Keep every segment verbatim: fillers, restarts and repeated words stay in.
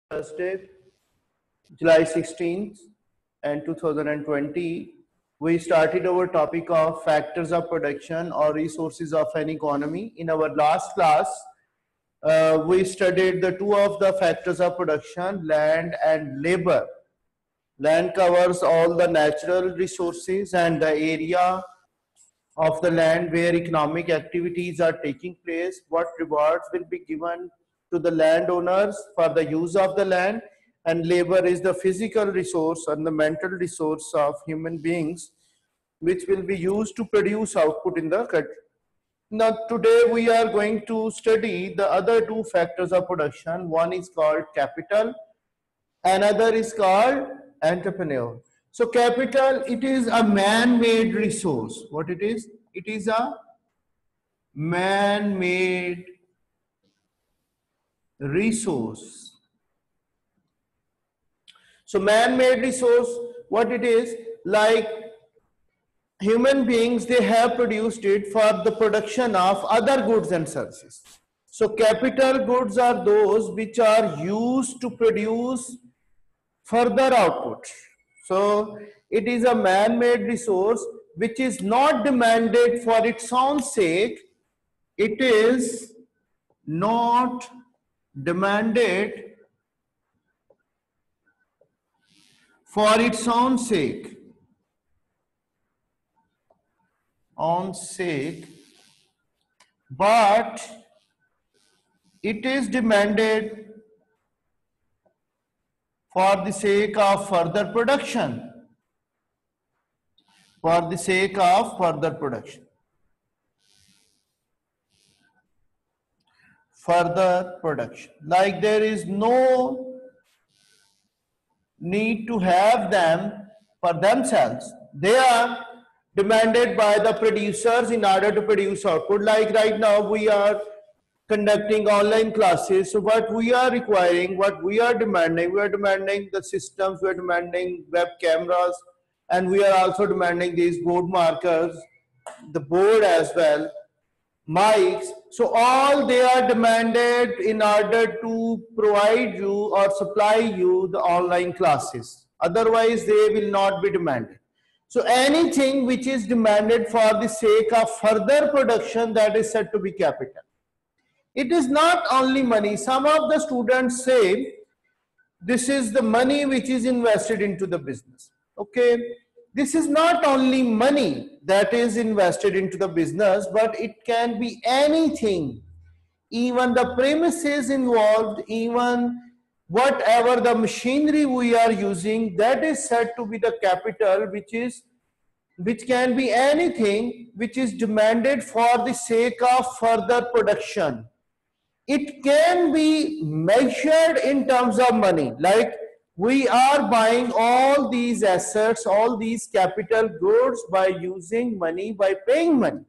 Thursday, July sixteenth and two thousand twenty, we started our topic of factors of production or resources of an economy. In our last class, uh, we studied the two of the factors of production, land and labor. Land covers all the natural resources and the area of the land where economic activities are taking place, what rewards will be given to the landowners for the use of the land, and labor is the physical resource and the mental resource of human beings which will be used to produce output in the country. Now today we are going to study the other two factors of production. One is called capital, another is called entrepreneur. So capital, it is a man-made resource. What it is? It is a man-made resource. So man-made resource, what it is? Like human beings, they have produced it for the production of other goods and services. So capital goods are those which are used to produce further output. So it is a man-made resource which is not demanded for its own sake. It is not demanded for its own sake. Own sake, but it is demanded for the sake of further production, for the sake of further production, further production. Like there is no need to have them for themselves. They are demanded by the producers in order to produce output. Like right now we are conducting online classes. So what we are requiring, what we are demanding, we are demanding the systems, we are demanding web cameras, and we are also demanding these board markers, the board as well, mics. So all they are demanded in order to provide you or supply you the online classes. Otherwise they will not be demanded. So anything which is demanded for the sake of further production, that is said to be capital. It is not only money. Some of the students say this is the money which is invested into the business. Okay, this is not only money that is invested into the business, but it can be anything, even the premises involved, even whatever the machinery we are using, that is said to be the capital, which is which can be anything which is demanded for the sake of further production. It can be measured in terms of money, like we are buying all these assets, all these capital goods by using money, by paying money.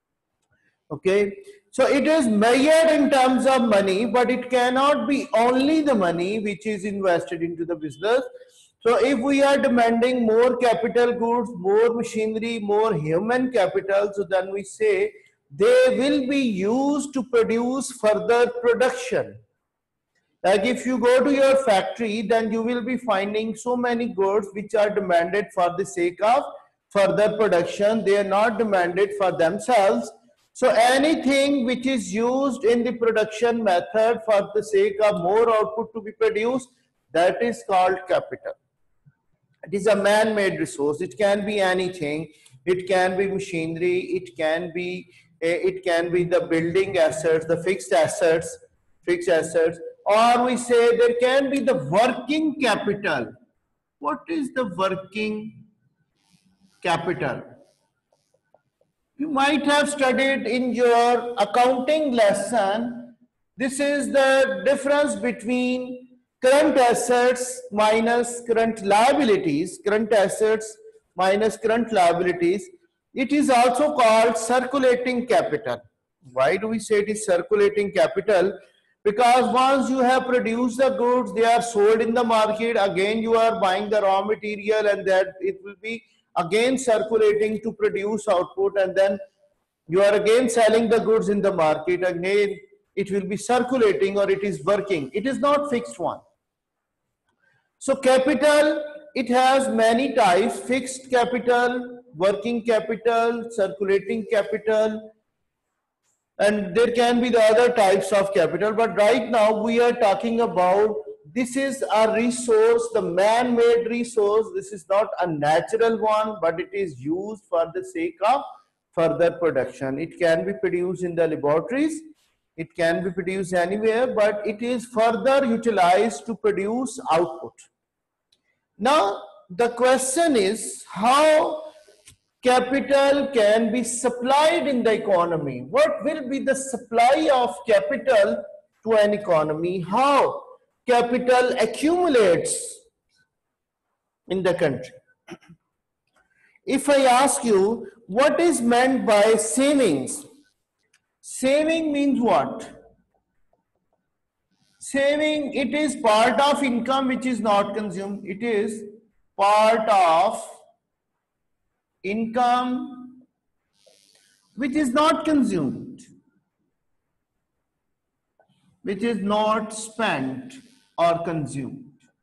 Okay, so it is measured in terms of money, but it cannot be only the money which is invested into the business. So if we are demanding more capital goods, more machinery, more human capital, so then we say they will be used to produce further production. Like if you go to your factory, then you will be finding so many goods which are demanded for the sake of further production. They are not demanded for themselves. So anything which is used in the production method for the sake of more output to be produced, that is called capital. It is a man-made resource. It can be anything. It can be machinery. It can be it can be the building assets, the fixed assets, fixed assets, or we say there can be the working capital. What is the working capital? You might have studied in your accounting lesson. This is the difference between current assets minus current liabilities, current assets minus current liabilities. It is also called circulating capital. Why do we say it is circulating capital? Because once you have produced the goods, they are sold in the market, again you are buying the raw material, and that it will be again circulating to produce output, and then you are again selling the goods in the market, again it will be circulating or it is working. It is not fixed one. So capital, it has many types: fixed capital, working capital, circulating capital, and there can be the other types of capital. But right now we are talking about, this is a resource, the man-made resource. This is not a natural one, but it is used for the sake of further production. It can be produced in the laboratories, it can be produced anywhere, but it is further utilized to produce output. Now the question is, how capital can be supplied in the economy? What will be the supply of capital to an economy? How capital accumulates in the country? If I ask you, what is meant by savings? Saving means what? Saving, it is part of income which is not consumed. It is part of income which is not consumed, which is not spent or consumed.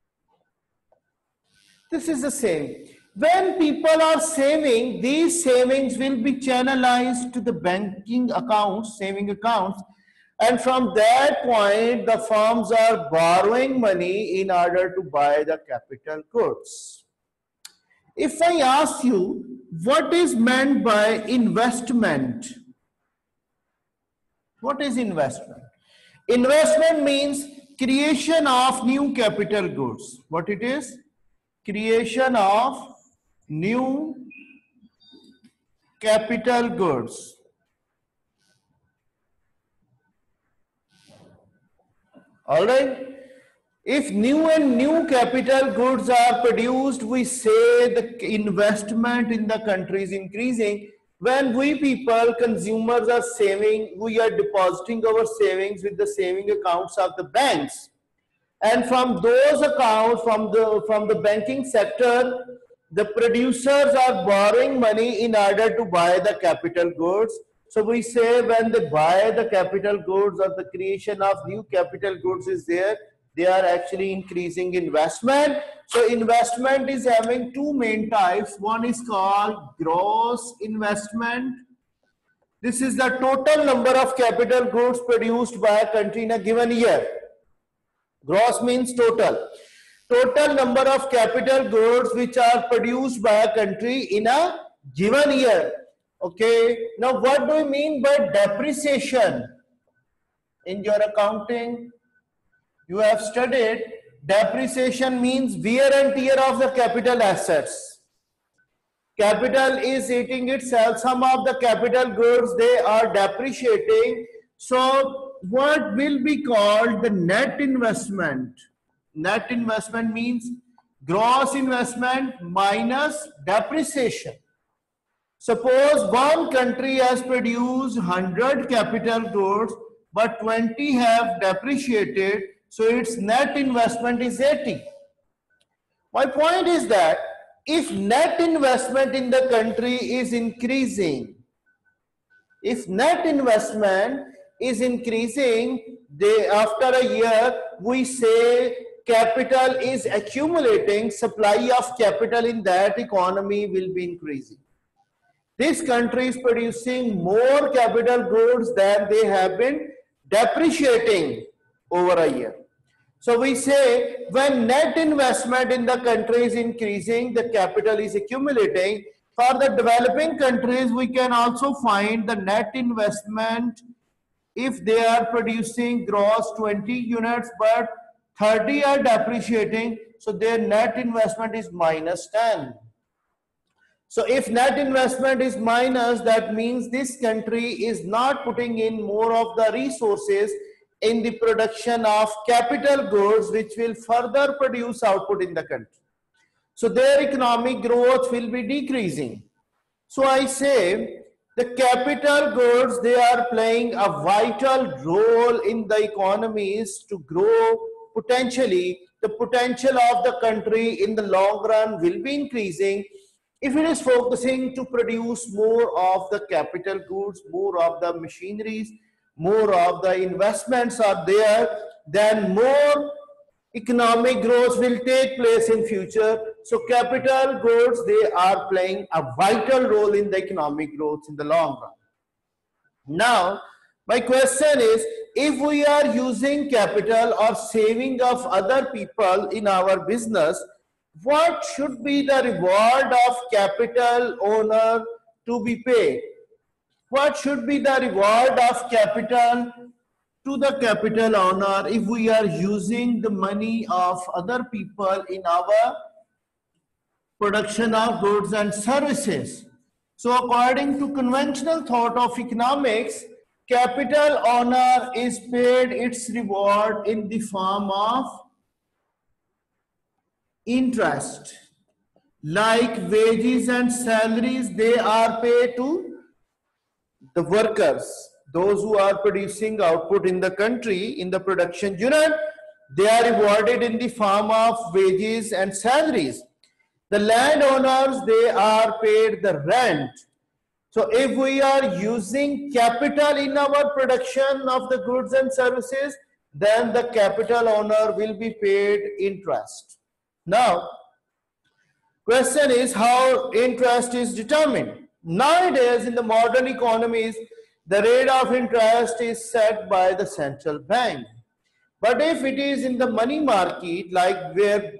This is the same. When people are saving, these savings will be channelized to the banking accounts, saving accounts, and from that point the firms are borrowing money in order to buy the capital goods. If I ask you, what is meant by investment? What is investment? Investment means creation of new capital goods. What it is? Creation of new capital goods. All right. If new and new capital goods are produced, we say the investment in the country is increasing. When we people, consumers, are saving, we are depositing our savings with the saving accounts of the banks. And from those accounts, from the, from the banking sector, the producers are borrowing money in order to buy the capital goods. So we say when they buy the capital goods or the creation of new capital goods is there, they are actually increasing investment. So investment is having two main types. One is called gross investment. This is the total number of capital goods produced by a country in a given year. Gross means total. Total number of capital goods which are produced by a country in a given year. Okay. Now what do you mean by depreciation? In your accounting, you have studied depreciation means wear and tear of the capital assets. Capital is eating itself. Some of the capital goods, they are depreciating. So what will be called the net investment? Net investment means gross investment minus depreciation. Suppose one country has produced one hundred capital goods, but twenty have depreciated. So its net investment is eighty. My point is that if net investment in the country is increasing, if net investment is increasing, they, after a year, we say capital is accumulating, supply of capital in that economy will be increasing. This country is producing more capital goods than they have been depreciating over a year. So we say when net investment in the country is increasing, the capital is accumulating. For the developing countries, we can also find the net investment if they are producing gross twenty units, but thirty are depreciating. So their net investment is minus ten. So if net investment is minus, that means this country is not putting in more of the resources in the production of capital goods, which will further produce output in the country. So their economic growth will be decreasing. So I say the capital goods, they are playing a vital role in the economies to grow potentially. The potential of the country in the long run will be increasing if it is focusing to produce more of the capital goods, more of the machineries, more of the investments are there, then more economic growth will take place in future. So capital goods, they are playing a vital role in the economic growth in the long run. Now, my question is, if we are using capital or saving of other people in our business, what should be the reward of capital owner to be paid? What should be the reward of capital to the capital owner if we are using the money of other people in our production of goods and services? So according to conventional thought of economics, capital owner is paid its reward in the form of interest. Like wages and salaries, they are paid to the workers, those who are producing output in the country, in the production unit. They are rewarded in the form of wages and salaries. The landowners, they are paid the rent. So if we are using capital in our production of the goods and services, then the capital owner will be paid interest. Now, question is how interest is determined. Nowadays, in the modern economies, the rate of interest is set by the central bank. But if it is in the money market, like where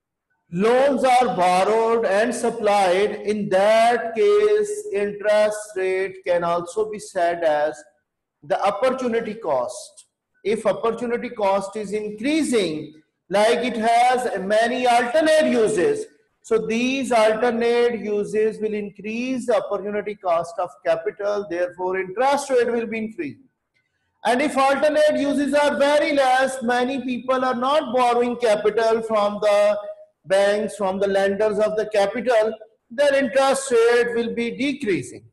loans are borrowed and supplied, in that case, interest rate can also be said as the opportunity cost. If opportunity cost is increasing, like it has many alternate uses, so these alternate uses will increase the opportunity cost of capital, therefore interest rate will be increased. And if alternate uses are very less, many people are not borrowing capital from the banks, from the lenders of the capital, their interest rate will be decreasing.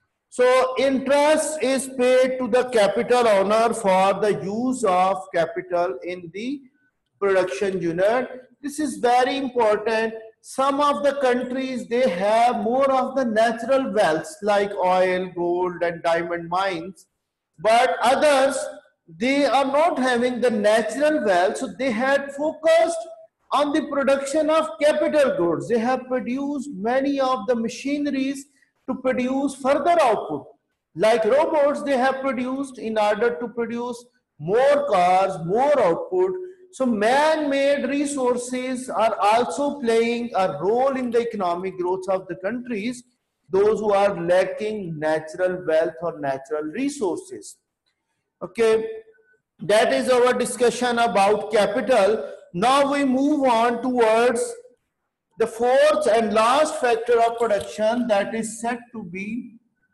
So interest is paid to the capital owner for the use of capital in the production unit. This is very important. Some of the countries, they have more of the natural wealth like oil, gold and diamond mines, but others, they are not having the natural wealth, so they had focused on the production of capital goods. They have produced many of the machineries to produce further output. Like robots, they have produced in order to produce more cars, more output. So man-made resources are also playing a role in the economic growth of the countries, those who are lacking natural wealth or natural resources. Okay, that is our discussion about capital. Now we move on towards the fourth and last factor of production, that is said to be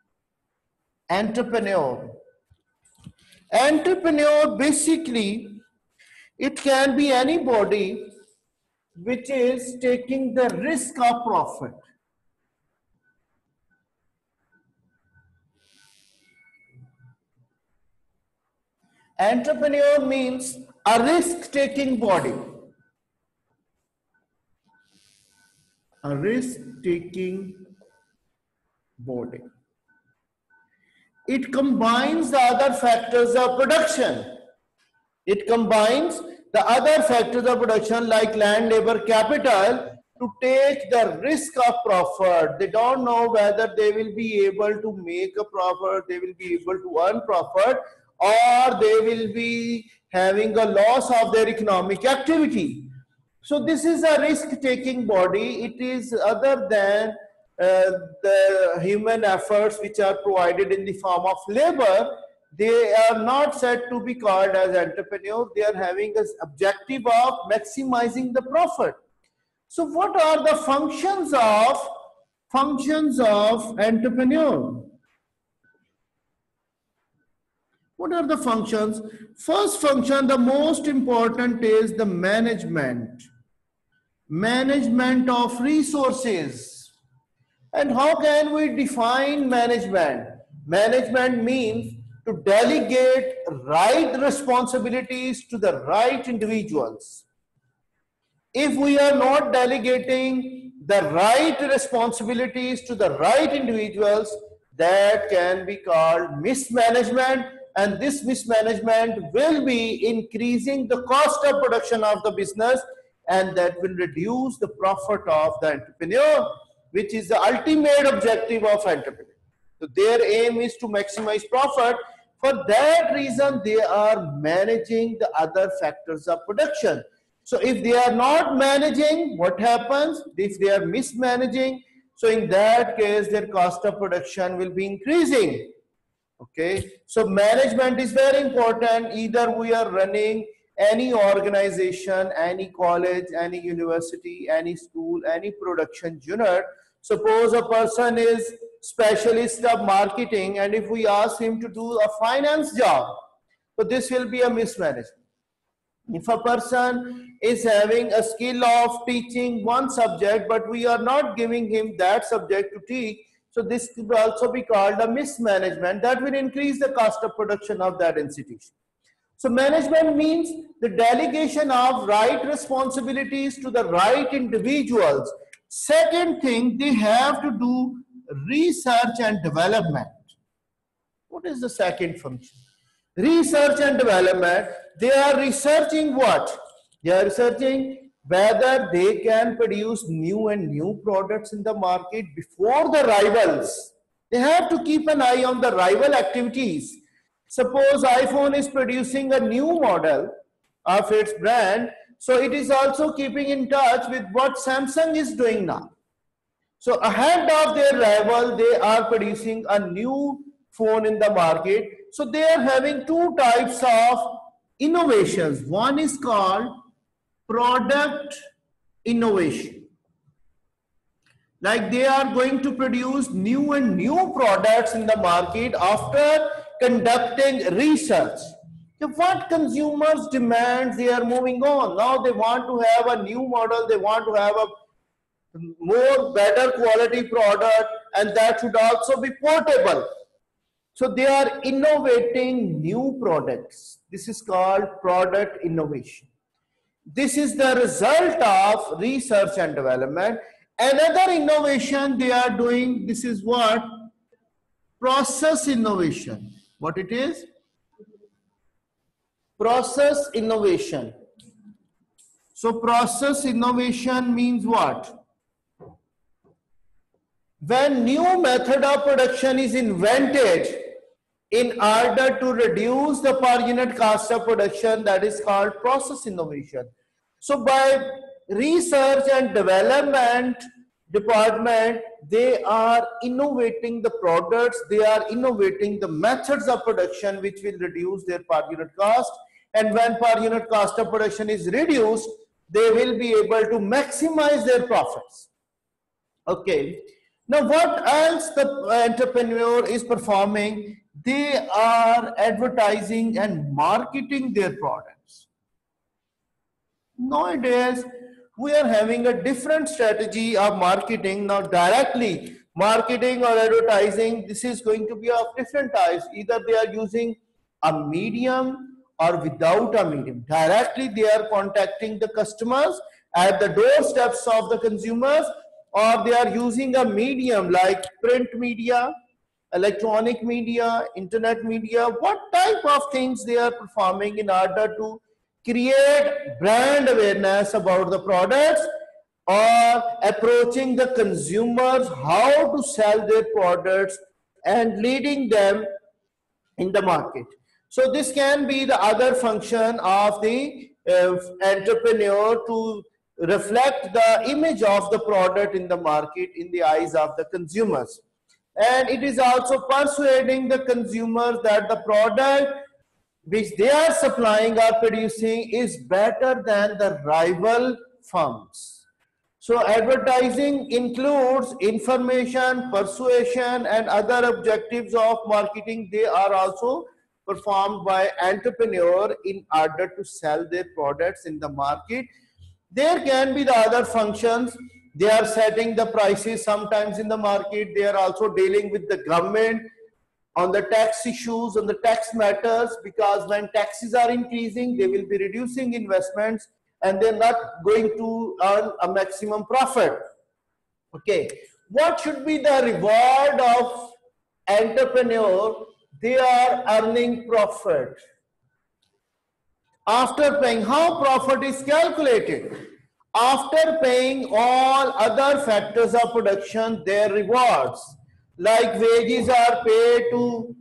entrepreneur. Entrepreneur, basically, it can be anybody which is taking the risk of profit. Entrepreneur means a risk-taking body. A risk-taking body. It combines the other factors of production. It combines the other factors of production like land, labor, capital to take the risk of profit. They don't know whether they will be able to make a profit, they will be able to earn profit, or they will be having a loss of their economic activity. So this is a risk-taking body. It is other than uh, the human efforts which are provided in the form of labor. They are not said to be called as entrepreneur. They are having an objective of maximizing the profit. So what are the functions of functions of entrepreneur? What are the functions? First function, the most important, is the management. Management of resources. And how can we define management? Management means to delegate right responsibilities to the right individuals. If we are not delegating the right responsibilities to the right individuals, that can be called mismanagement, and this mismanagement will be increasing the cost of production of the business, and that will reduce the profit of the entrepreneur, which is the ultimate objective of entrepreneur. So their aim is to maximize profit. For that reason, they are managing the other factors of production. So if they are not managing, what happens? If they are mismanaging, so in that case, their cost of production will be increasing. Okay, so management is very important. Either we are running any organization, any college, any university, any school, any production unit. Suppose a person is specialist of marketing, and if we ask him to do a finance job, so this will be a mismanagement. If a person is having a skill of teaching one subject, but we are not giving him that subject to teach, so this could also be called a mismanagement. That will increase the cost of production of that institution. So management means the delegation of right responsibilities to the right individuals. Second thing, they have to do research and development. What is the second function? Research and development. They are researching what? They are researching whether they can produce new and new products in the market before the rivals. They have to keep an eye on the rival activities. Suppose iPhone is producing a new model of its brand, so it is also keeping in touch with what Samsung is doing now. So ahead of their rival, they are producing a new phone in the market. So they are having two types of innovations. One is called product innovation. Like they are going to produce new and new products in the market after conducting research. So what consumers demand, they are moving on. Now they want to have a new model, they want to have a more better quality product, and that should also be portable. So they are innovating new products. This is called product innovation. This is the result of research and development. Another innovation they are doing, this is what? Process innovation. What it is? Process innovation. So process innovation means what? When new method of production is invented in order to reduce the per unit cost of production, that is called process innovation. So by research and development department, they are innovating the products, they are innovating the methods of production which will reduce their per unit cost, and when per unit cost of production is reduced, they will be able to maximize their profits. Okay. Now what else the entrepreneur is performing? They are advertising and marketing their products. Nowadays, we are having a different strategy of marketing. Now directly marketing or advertising, this is going to be of different types. Either they are using a medium or without a medium. Directly they are contacting the customers at the doorsteps of the consumers, or they are using a medium like print media, electronic media, internet media. What type of things they are performing in order to create brand awareness about the products, or approaching the consumers how to sell their products and leading them in the market. So this can be the other function of the uh, entrepreneur, to reflect the image of the product in the market in the eyes of the consumers. And it is also persuading the consumers that the product which they are supplying or producing is better than the rival firms. So advertising includes information, persuasion, and other objectives of marketing. They are also performed by entrepreneur in order to sell their products in the market. There can be the other functions. They are setting the prices sometimes in the market. They are also dealing with the government on the tax issues, on the tax matters, because when taxes are increasing, they will be reducing investments and they're not going to earn a maximum profit. Okay, what should be the reward of entrepreneur? they are earning profit. After paying, how profit is calculated? After paying all other factors of production, their rewards, like wages are paid to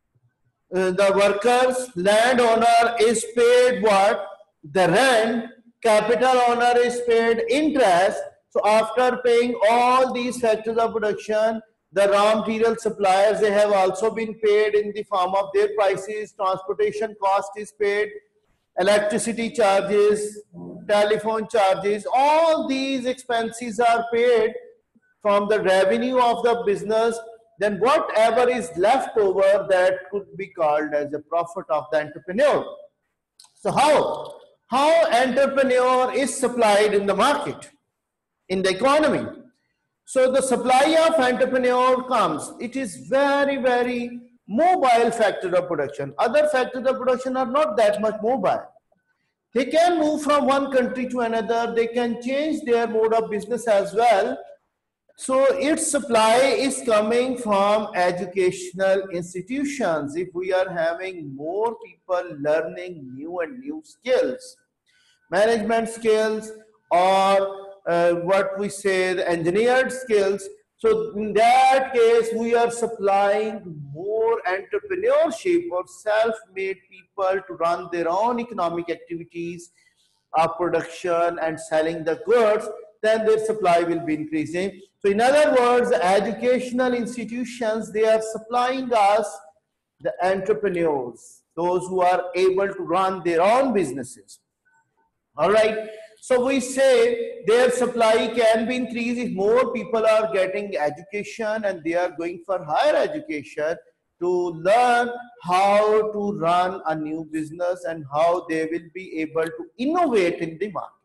uh, the workers, landowner is paid what? The rent, capital owner is paid interest. So after paying all these factors of production, the raw material suppliers, they have also been paid in the form of their prices, transportation cost is paid, electricity charges, telephone charges, all these expenses are paid from the revenue of the business. Then whatever is left over, that could be called as a profit of the entrepreneur. So how? How entrepreneur is supplied in the market, in the economy? So the supply of entrepreneur comes, it is very, very mobile factor of production. Other factors of production are not that much mobile. They can move from one country to another. They can change their mode of business as well. So its supply is coming from educational institutions. If we are having more people learning new and new skills, management skills, or uh, what we say the engineered skills, so in that case we are supplying more entrepreneurship or self-made people to run their own economic activities of production and selling the goods, then their supply will be increasing. So in other words, educational institutions, they are supplying us the entrepreneurs, those who are able to run their own businesses. All right. So we say their supply can be increased if more people are getting education and they are going for higher education to learn how to run a new business and how they will be able to innovate in the market.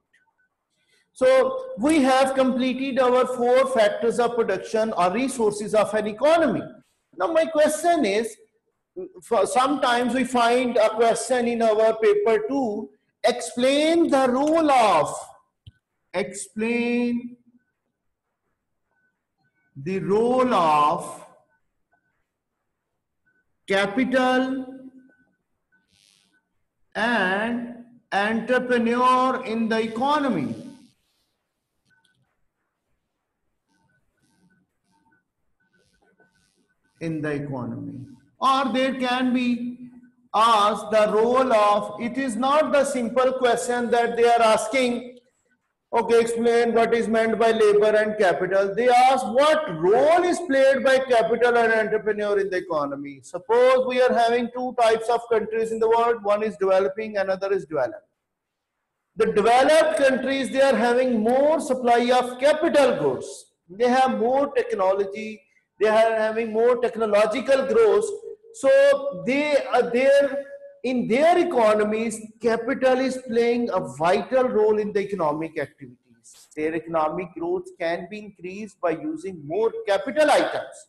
So we have completed our four factors of production or resources of an economy. Now my question is, for sometimes we find a question in our paper too, explain the role of, explain the role of capital and entrepreneur in the economy. In the economy, or there can be asked the role of, it is not the simple question that they are asking, okay, explain what is meant by labor and capital. They ask what role is played by capital and entrepreneur in the economy. Suppose we are having two types of countries in the world, one is developing, another is developed. The developed countries, they are having more supply of capital goods, they have more technology, they are having more technological growth. So they are there in their economies, capital is playing a vital role in the economic activities. Their economic growth can be increased by using more capital items.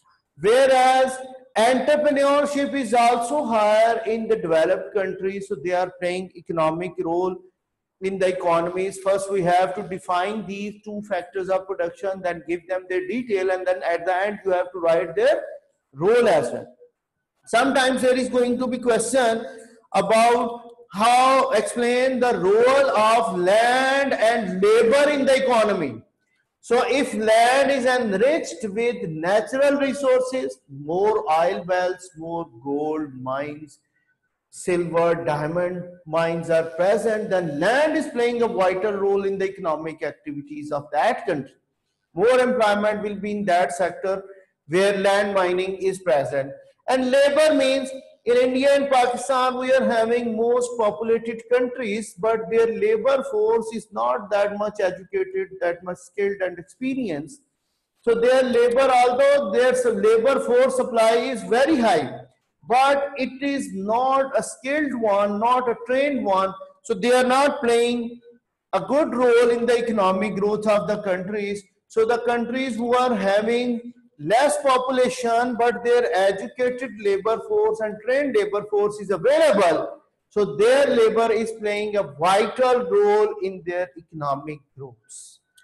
Whereas entrepreneurship is also higher in the developed countries, so they are playing economic role in the economies. First we have to define these two factors of production, then give them their detail, and then at the end you have to write their role as well. Sometimes there is going to be question about how explain the role of land and labor in the economy. So if land is enriched with natural resources, more oil wells, more gold mines, silver, diamond mines are present, then land is playing a vital role in the economic activities of that country. More employment will be in that sector where land mining is present. And labor means in India and Pakistan, we are having most populated countries, but their labor force is not that much educated, that much skilled and experienced. So their labor, although their labor force supply is very high, but it is not a skilled one, not a trained one. So they are not playing a good role in the economic growth of the countries. So the countries who are having less population, but their educated labor force and trained labor force is available, so their labor is playing a vital role in their economic growth.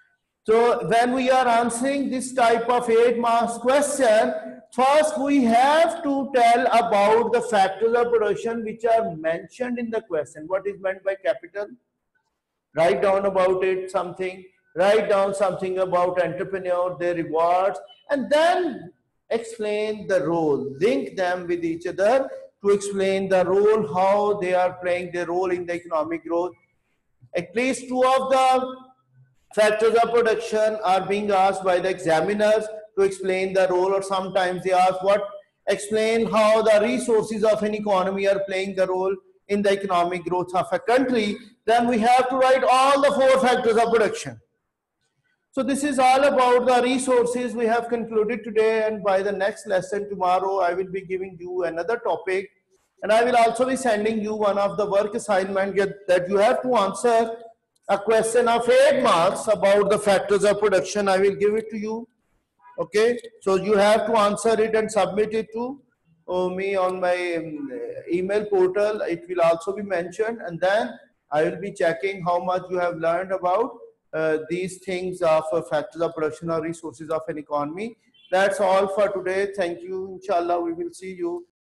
So when we are answering this type of eight marks question, first we have to tell about the factors of production which are mentioned in the question. What is meant by capital? Write down about it something, write down something about entrepreneur, their rewards, and then explain the role, link them with each other to explain the role, how they are playing their role in the economic growth. At least two of the factors of production are being asked by the examiners to explain the role, or sometimes they ask what, explain how the resources of an economy are playing the role in the economic growth of a country. Then we have to write all the four factors of production. So this is all about the resources we have concluded today, and by the next lesson tomorrow I will be giving you another topic, and I will also be sending you one of the work assignment that you have to answer a question of eight marks about the factors of production. I will give it to you. Okay, so you have to answer it and submit it to uh, me on my um, email portal. It will also be mentioned, and then I will be checking how much you have learned about uh, these things of uh, factors of production or resources of an economy. That's all for today. Thank you. Inshallah, we will see you